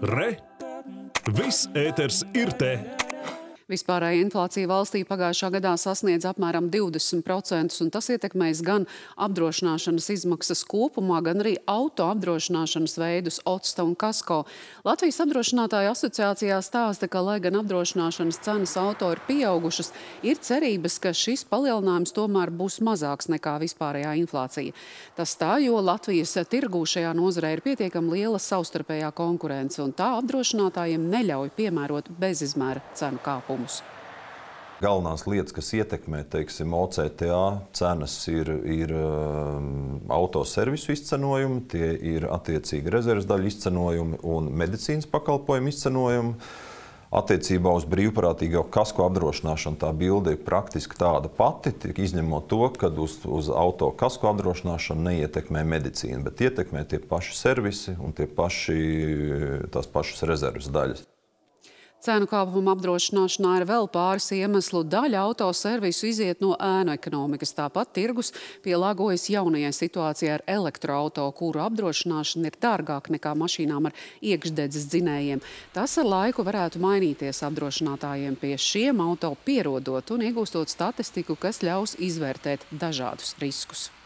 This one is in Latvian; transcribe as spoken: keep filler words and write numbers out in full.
Re! Viss ēters ir te! Vispārējā inflācija valstī pagājušā gadā sasniedz apmēram divdesmit procentus, un tas ietekmēs gan apdrošināšanas izmaksas kopumā, gan arī auto apdrošināšanas veidus Otsta un Kasko. Latvijas apdrošinātāju asociācijā stāsta, ka, lai gan apdrošināšanas cenas auto ir pieaugušas, ir cerības, ka šis palielinājums tomēr būs mazāks nekā vispārējā inflācija. Tas tā, jo Latvijas tirgū šajā nozarē ir pietiekami liela savstarpējā konkurence, un tā apdrošinātājiem neļauj piemērot bezizmēra cenu kāpumu. Galvenās lietas, kas ietekmē, teiksim, O C T A cenas, ir, ir um, autoservisu izcenojumi, tie ir attiecīgi rezerves daļu izcenojumi un medicīnas pakalpojumu izcenojumi. Attiecībā uz brīvprātīgo kasko apdrošināšanu tā bilde ir praktiski tāda pati, izņemot to, ka uz, uz auto kasko apdrošināšanu neietekmē medicīna, bet ietekmē tie paši servisi un tie paši, tās pašas rezerves daļas. Cenu kāpuma apdrošināšanā ir vēl pāris iemeslu. Daļa autoservisu iziet no ēnu ekonomikas. Tāpat tirgus pielāgojas jaunajai situācijai ar elektroauto, kuru apdrošināšana ir dārgāka nekā mašīnām ar iekšdedzes dzinējiem. Tas ar laiku varētu mainīties apdrošinātājiem pie šiem auto pierodot un iegūstot statistiku, kas ļaus izvērtēt dažādus riskus.